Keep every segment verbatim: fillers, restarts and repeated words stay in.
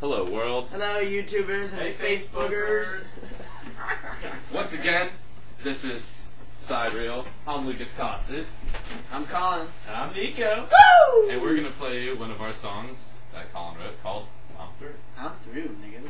Hello, world. Hello, YouTubers and Hey, Facebookers. Once again, this is Sidereal. I'm Lukas. I'm Colin. And I'm Nico. Woo! And we're going to play one of our songs that Colin wrote called I'm Through. I'm through, niggas.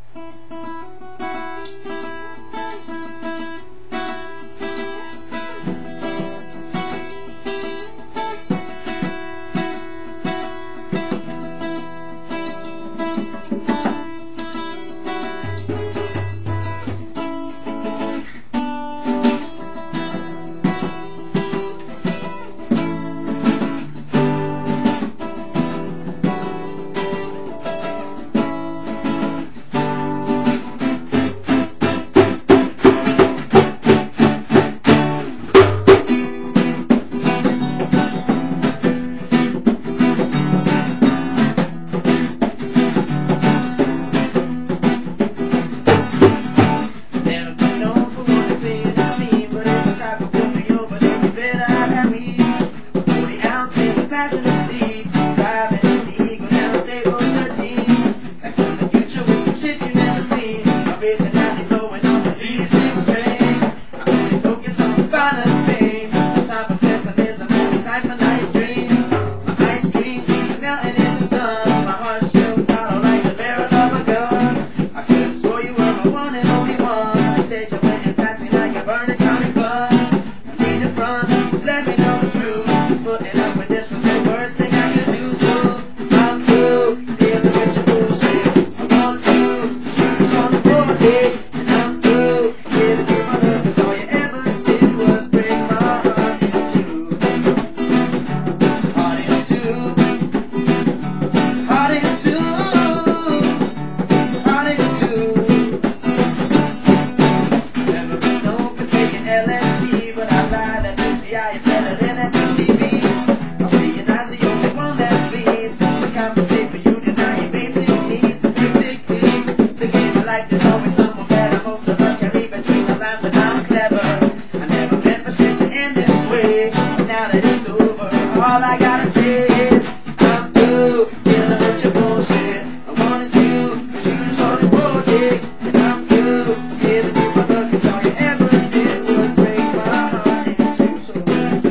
All I gotta say is I'm through dealing with your bullshit. I wanted you, but you just wanted more dick. And I'm through giving you my love, 'cause all you ever did was break my heart in two. So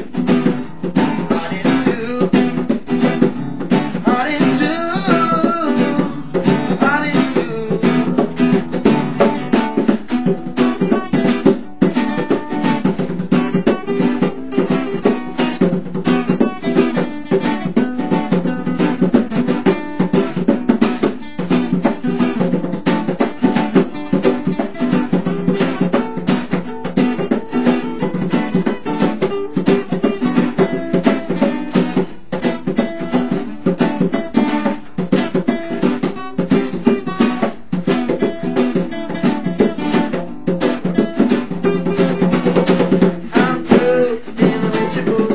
heart in two, heart in two, heart in two. I'm through dealing with your bullshit.